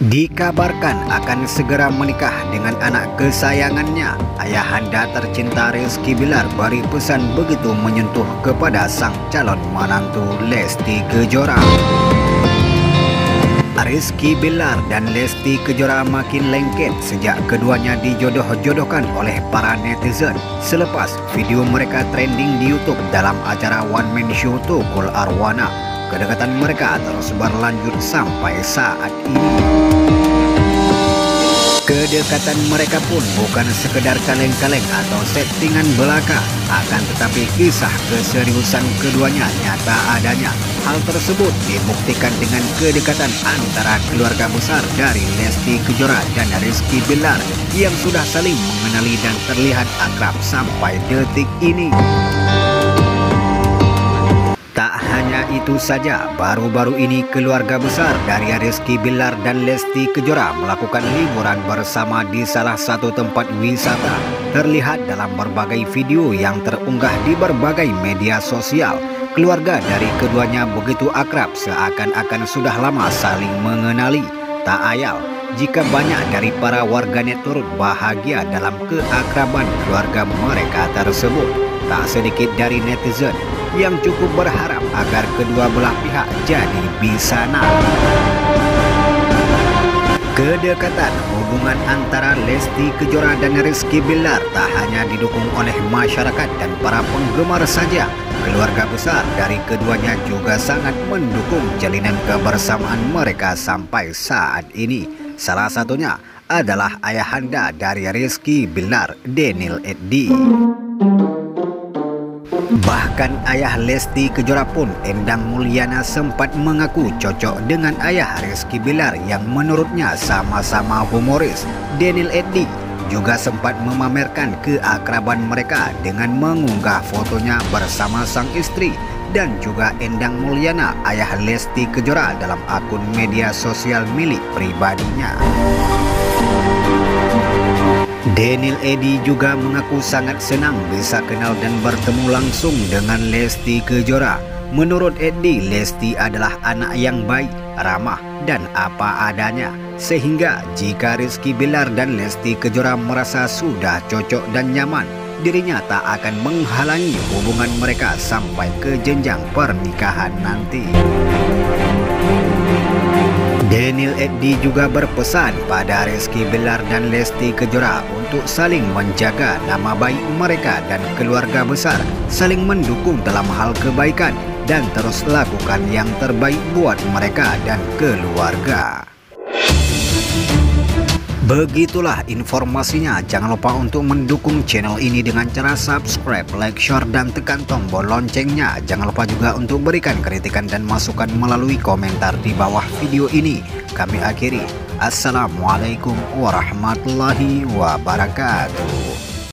Dikabarkan akan segera menikah dengan anak kesayangannya. Ayahanda tercinta Rizky Billar beri pesan begitu menyentuh kepada sang calon menantu Lesti Kejora. Rizky Billar dan Lesti Kejora makin lengket sejak keduanya dijodoh-jodohkan oleh para netizen selepas video mereka trending di YouTube dalam acara one man show Tukul Arwana. Kedekatan mereka terus berlanjut sampai saat ini. Kedekatan mereka pun bukan sekedar kaleng-kaleng atau settingan belaka, akan tetapi kisah keseriusan keduanya nyata adanya. Hal tersebut dibuktikan dengan kedekatan antara keluarga besar dari Lesti Kejora dan Rizky Billar yang sudah saling mengenali dan terlihat akrab sampai detik ini. Tak hanya itu saja, baru-baru ini keluarga besar dari Rizky Billar dan Lesti Kejora melakukan liburan bersama di salah satu tempat wisata. Terlihat dalam berbagai video yang terunggah di berbagai media sosial. Keluarga dari keduanya begitu akrab seakan-akan sudah lama saling mengenali. Tak ayal jika banyak dari para warganet turut bahagia dalam keakraban keluarga mereka tersebut. Tak sedikit dari netizen yang cukup berharap agar kedua belah pihak jadi bisanan. Kedekatan hubungan antara Lesti Kejora dan Rizky Billar tak hanya didukung oleh masyarakat dan para penggemar saja. Keluarga besar dari keduanya juga sangat mendukung jalinan kebersamaan mereka sampai saat ini. Salah satunya adalah ayahanda dari Rizky Billar, Daniel Eddy. Bahkan ayah Lesti Kejora pun, Endang Mulyana, sempat mengaku cocok dengan ayah Rizky Billar yang menurutnya sama-sama humoris. Daniel Eddy juga sempat memamerkan keakraban mereka dengan mengunggah fotonya bersama sang istri dan juga Endang Mulyana, ayah Lesti Kejora, dalam akun media sosial milik pribadinya. Daniel Eddy juga mengaku sangat senang bisa kenal dan bertemu langsung dengan Lesti Kejora. Menurut Eddy, Lesti adalah anak yang baik, ramah, dan apa adanya. Sehingga jika Rizky Billar dan Lesti Kejora merasa sudah cocok dan nyaman, dirinya tak akan menghalangi hubungan mereka sampai ke jenjang pernikahan nanti. Daniel Eddy juga berpesan pada Rizky Billar dan Lesti Kejora untuk saling menjaga nama baik mereka dan keluarga besar, saling mendukung dalam hal kebaikan, dan terus lakukan yang terbaik buat mereka dan keluarga. Begitulah informasinya. Jangan lupa untuk mendukung channel ini dengan cara subscribe, like, share, dan tekan tombol loncengnya. Jangan lupa juga untuk berikan kritikan dan masukan melalui komentar di bawah video ini. Kami akhiri. Assalamualaikum warahmatullahi wabarakatuh.